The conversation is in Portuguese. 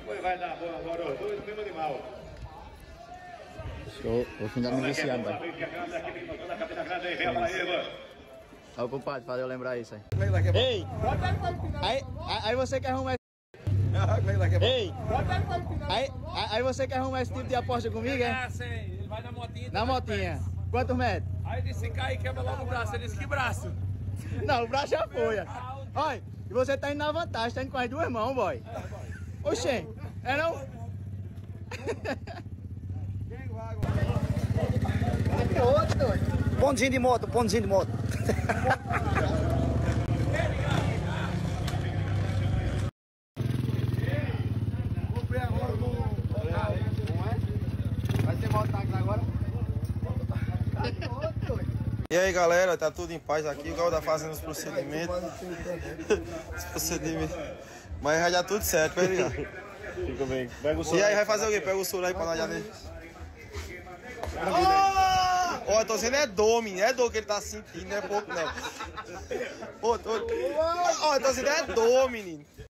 Vai dar boa agora, os dois, mesmo animal. Show, vou findar me viciando, pai. Ó, compadre, valeu lembrar isso aí. Ei! Aí você quer arrumar Ei! Aí você quer arrumar esse tipo de aposta comigo, é? Ele vai na motinha. Na motinha. Quantos metros? Aí disse, cai e quebra logo o braço. Ele disse, que braço? Não, o braço já foi. Olha, e você tá indo na vantagem, tá indo com as duas mãos, boy. Oxê, é não? Pontinho de moto, pontinho de moto. Vai ser mototáxi agora? E aí galera, tá tudo em paz aqui, o Gal tá fazendo os procedimentos. Os procedimentos. Mas vai dar tudo certo, vai ligar. Fica bem. Pega o E aí, vai fazer o quê? Pega o soro aí pra nós já ver. Ó, eu tô dizendo é dor, menino. É dor que ele tá sentindo, não é pouco não. Ó, eu tô dizendo é dor, menino.